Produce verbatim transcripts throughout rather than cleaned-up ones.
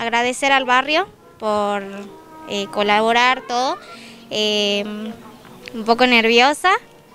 agradecer al barrio por eh, colaborar todo, eh, un poco nerviosa,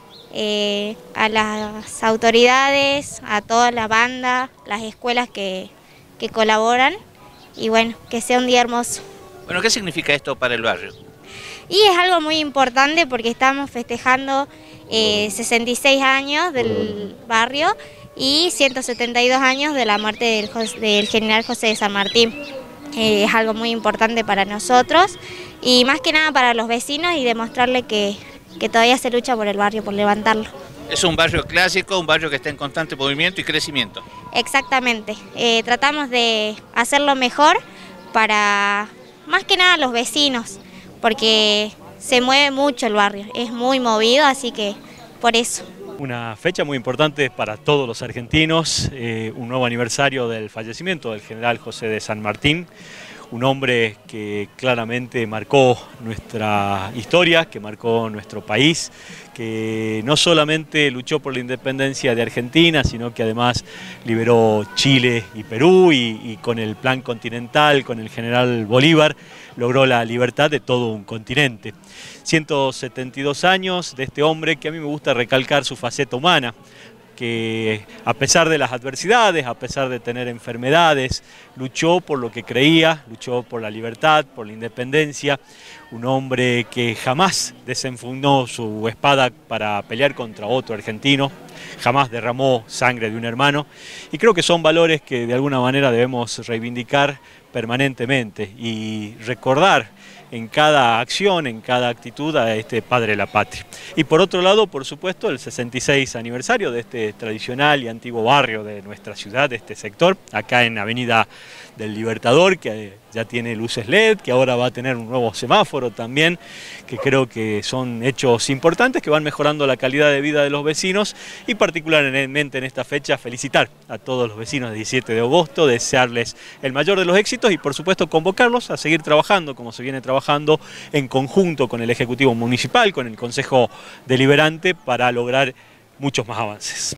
eh, a las autoridades, a toda la banda, las escuelas que, que colaboran y bueno, que sea un día hermoso. Bueno, ¿qué significa esto para el barrio? Y es algo muy importante porque estamos festejando eh, sesenta y seis años del barrio y ciento setenta y dos años de la muerte del, del general José de San Martín. Eh, es algo muy importante para nosotros y más que nada para los vecinos y demostrarle que, que todavía se lucha por el barrio, por levantarlo. Es un barrio clásico, un barrio que está en constante movimiento y crecimiento. Exactamente, eh, tratamos de hacerlo mejor para más que nada los vecinos, porque se mueve mucho el barrio, es muy movido, así que por eso. Una fecha muy importante para todos los argentinos, eh, un nuevo aniversario del fallecimiento del general José de San Martín, un hombre que claramente marcó nuestra historia, que marcó nuestro país, que no solamente luchó por la independencia de Argentina, sino que además liberó Chile y Perú y, y con el plan continental, con el general Bolívar, logró la libertad de todo un continente. ciento setenta y dos años de este hombre que a mí me gusta recalcar su faceta humana, que a pesar de las adversidades, a pesar de tener enfermedades, luchó por lo que creía, luchó por la libertad, por la independencia, un hombre que jamás desenfundó su espada para pelear contra otro argentino, jamás derramó sangre de un hermano, y creo que son valores que de alguna manera debemos reivindicar permanentemente y recordar en cada acción, en cada actitud a este padre de la patria. Y por otro lado, por supuesto, el sesenta y seis aniversario de este tradicional y antiguo barrio de nuestra ciudad, de este sector, acá en Avenida del Libertador, que ya tiene luces L E D, que ahora va a tener un nuevo semáforo también, que creo que son hechos importantes que van mejorando la calidad de vida de los vecinos y particularmente en esta fecha felicitar a todos los vecinos del diecisiete de agosto, desearles el mayor de los éxitos y por supuesto convocarlos a seguir trabajando como se viene trabajando en conjunto con el Ejecutivo Municipal, con el Consejo Deliberante para lograr muchos más avances.